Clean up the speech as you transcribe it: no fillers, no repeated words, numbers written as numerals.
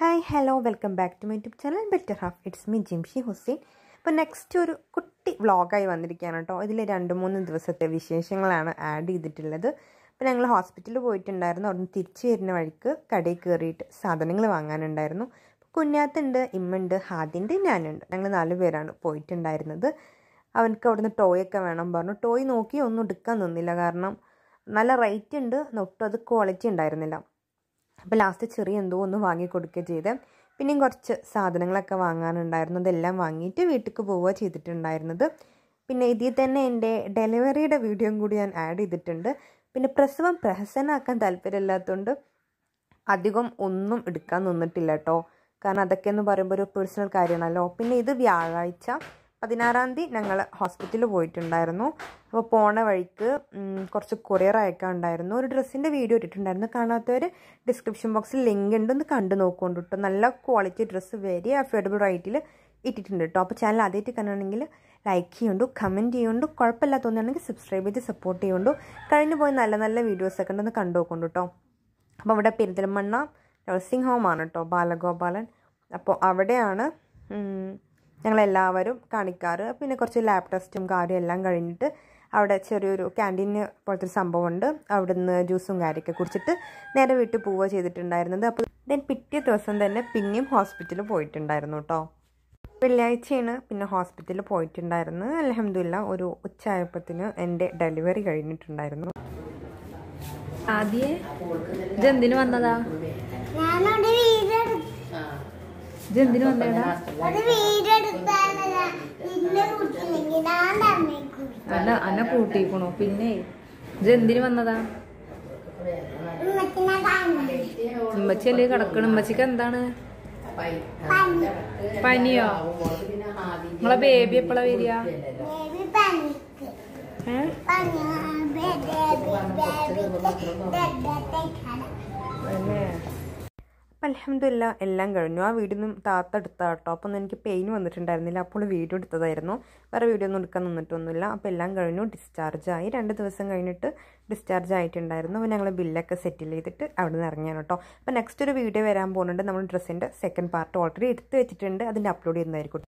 Hi, hello, welcome back to my YouTube channel betterhalf. It's me Jimshi Hussein. അപ്പോൾ next ഒരു കുട്ടി വ്ളോഗായി വന്നിരിക്കുകയാണ് കേട്ടോ. ഇതിൽ 2-3 ദിവസത്തെ വിശേഷങ്ങളാണ് ആഡ് ചെയ്തിട്ടുള്ളത്. അപ്പോൾ ഞങ്ങൾ ഹോസ്പിറ്റലിൽ പോയിട്ടുണ്ടായിരുന്നു. അവിടെ നിന്ന് തിരിച്ചു വരുന്ന വഴിക്ക് കടയിൽ കയറിയിട്ട് സാധനങ്ങൾ വാങ്ങാനുണ്ടായിരുന്നു. കുഞ്ഞാത്തുണ്ട്, ഇമ്മുണ്ട്, ഹാദിൻ്റെ, ഞാനുണ്ട്. ഞങ്ങൾ 4 പേരാണ് പോയിട്ടുണ്ടായിരുന്നത്. അവനക്ക് അവിടെ നിന്ന് ടോയൊക്കെ വേണം പറഞ്ഞു. ടോയ് നോക്കി ഒന്നും എടുക്കാൻ നിന്നില്ല, കാരണം നല്ല റേറ്റ് ഉണ്ട്, ഒട്ടും അത് ക്വാളിറ്റി ഉണ്ടായിരുന്നില്ല. അപ്പോൾ ലാസ്റ്റ് ചെറിയ എന്തോ ഒന്ന് വാങ്ങിക്കൊടുക്കുകയും ചെയ്ത്. പിന്നെയും കുറച്ച് സാധനങ്ങളൊക്കെ വാങ്ങാനുണ്ടായിരുന്നു. അതെല്ലാം വാങ്ങിയിട്ട് വീട്ടിലേക്ക് പോവുക ചെയ്തിട്ടുണ്ടായിരുന്നത്. പിന്നെ ഇതിൽ തന്നെ എൻ്റെ ഡെലിവറിയുടെ വീഡിയോയും കൂടി ഞാൻ ആഡ് ചെയ്തിട്ടുണ്ട്. പിന്നെ പ്രസവം പ്രഹസനാക്കാൻ താല്പര്യമില്ലാത്തതുകൊണ്ട് അധികം ഒന്നും എടുക്കാൻ നിന്നിട്ടില്ല കേട്ടോ, കാരണം അതൊക്കെ എന്ന് പറയുമ്പോൾ ഒരു പേഴ്സണൽ കാര്യമാണല്ലോ. പിന്നെ ഇത് വ്യാഴാഴ്ച 16-ാം തീയതി ഞങ്ങൾ ഹോസ്പിറ്റലിൽ പോയിട്ടുണ്ടായിരുന്നു. അപ്പോൾ പോണ വഴിക്ക് കുറച്ച് കൊറിയർ അയക്കാനുണ്ടായിരുന്നു. ഒരു ഡ്രസ്സിൻ്റെ വീഡിയോ ഇട്ടിട്ടുണ്ടായിരുന്നു. കാണാത്തവർ ഡിസ്ക്രിപ്ഷൻ ബോക്സിൽ ലിങ്ക് ഉണ്ട്, ഒന്ന് കണ്ടു നോക്കുകൊണ്ട് കേട്ടോ. നല്ല ക്വാളിറ്റി ഡ്രസ്സ്, വെരി അഫോർഡബിൾ റേറ്റിൽ ഇട്ടിട്ടുണ്ട് കേട്ടോ. അപ്പോൾ ചാനൽ ആദ്യമായിട്ട് കാണുകയാണെങ്കിൽ ലൈക്ക് ചെയ്യുന്നുണ്ട്, കമൻറ്റ് ചെയ്യുന്നുണ്ട്, കുഴപ്പമില്ലാത്ത തോന്നുകയാണെങ്കിൽ സബ്സ്ക്രൈബ് ചെയ്ത് സപ്പോർട്ട് ചെയ്യുന്നുണ്ട്. കഴിഞ്ഞു പോയി നല്ല നല്ല വീഡിയോസൊക്കെ ഉണ്ടെന്ന് കണ്ടു നോക്കുന്നുണ്ട് കേട്ടോ. അപ്പോൾ അവിടെ പെരിന്തൽമണ്ണ നഴ്സിംഗ് ഹോമാണ് കേട്ടോ, ബാലഗോപാലൻ. അപ്പോൾ അവിടെയാണ് ഞങ്ങളെല്ലാവരും കാണിക്കാറ്. പിന്നെ കുറച്ച് ലാബ് ടെസ്റ്റും കാര്യം എല്ലാം കഴിഞ്ഞിട്ട് അവിടെ ചെറിയൊരു ക്യാൻറ്റീന് പോലത്തെ ഒരു സംഭവമുണ്ട്. അവിടെ നിന്ന് ജ്യൂസും കാര്യമൊക്കെ കുടിച്ചിട്ട് നേരെ വീട്ടിൽ പോവുക ചെയ്തിട്ടുണ്ടായിരുന്നത്. അപ്പോൾ പിറ്റേ ദിവസം തന്നെ പിന്നെയും ഹോസ്പിറ്റലിൽ പോയിട്ടുണ്ടായിരുന്നു കേട്ടോ. വെള്ളിയാഴ്ചയാണ് പിന്നെ ഹോസ്പിറ്റലിൽ പോയിട്ടുണ്ടായിരുന്നു. അൽഹംദുലില്ലാ ഒരു ഉച്ചയായപ്പത്തിന് എൻ്റെ ഡെലിവറി കഴിഞ്ഞിട്ടുണ്ടായിരുന്നു. ആദ്യം ഇതെന്തിനു വന്നതാ? ഇതെന്തിനു വന്നേടാ? അന്നെ കൂട്ടിക്കണു. പിന്നെ ഇതെന്തിനു വന്നതാ? ഉമ്മച്ചല്ലേ കിടക്കണം. ഉമ്മച്ചിക്ക് എന്താണ് പനിയോ? നിങ്ങളെ ബേബി എപ്പോഴാ വരിക? അൽഹംദുലില്ലാ എല്ലാം കഴിഞ്ഞു. ആ വീഡിയോ ഒന്നും താത്ത എടുത്താൽ കേട്ടോ. അപ്പോൾ ഒന്നും എനിക്ക് പെയിൻ വന്നിട്ടുണ്ടായിരുന്നില്ല, അപ്പോൾ വീഡിയോ എടുത്തതായിരുന്നു. വേറെ വീഡിയോ ഒന്നും എടുക്കാൻ നിന്നിട്ടൊന്നുമില്ല. അപ്പോൾ എല്ലാം കഴിഞ്ഞു, ഡിസ്ചാർജായി. 2 ദിവസം കഴിഞ്ഞിട്ട് ഡിസ്ചാർജ് ആയിട്ടുണ്ടായിരുന്നു. അപ്പോൾ ഞങ്ങൾ ബില്ലൊക്കെ സെറ്റിൽ ചെയ്തിട്ട് അവിടെ നിന്ന് ഇറങ്ങിയാണ് കേട്ടോ. അപ്പോൾ നെക്സ്റ്റ് ഒരു വീഡിയോ വരാൻ പോകുന്നുണ്ട്. നമ്മൾ ഡ്രസ്സിൻ്റെ സെക്കൻഡ് പാർട്ട് ഓൾറെഡി എടുത്ത് വെച്ചിട്ടുണ്ട്, അതിൻ്റെ അപ്ലോഡ് ചെയ്യുന്നതായിരിക്കും.